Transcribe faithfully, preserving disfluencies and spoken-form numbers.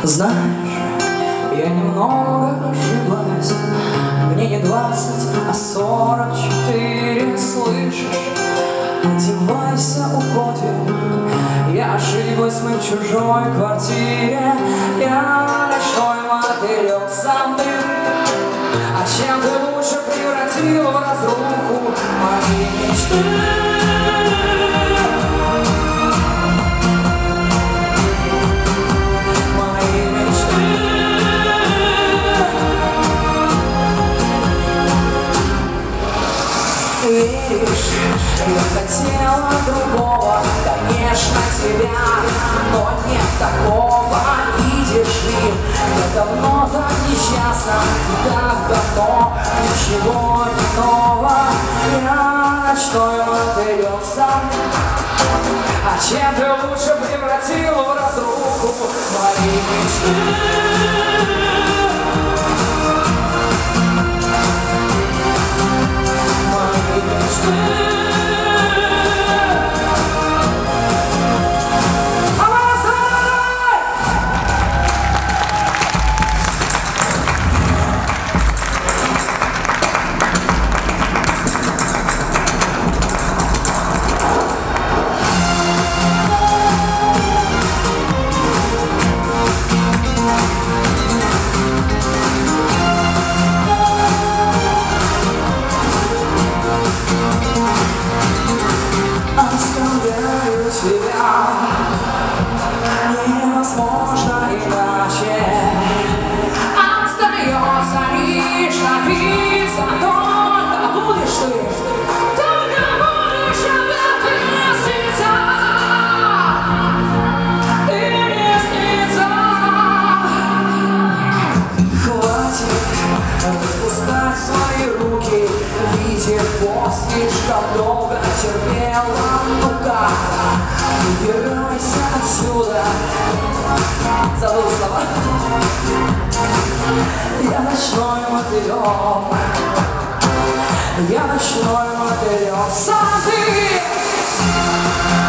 Знаешь, я немного ошиблась. Мне не двадцать, а сорок четыре, слышишь? Одевайся, уходим. Я ошиблась, мы в чужой квартире. Я ночной мотылек сам ты. А чем ты лучше превратил в разруху мои мечты? Веришь, я хотела другого, конечно, тебя, но нет такого, видишь ли, я давно так несчастна, так давно, ничего не нового, я ночной мотылек сам. А чем ты лучше превратил в разруху мои мечты? Оставляю тебя, невозможно иначе. Остается лишь напиться, только будешь ты, только будешь в этой лестнице. Ты мне снится. Хватит распускать свои руки, видит Бог, слишком долго терпела. Ну-ка, убирайся отсюда. Забыл слова. Я ночной мотылек, я ночной мотылек, сам ты.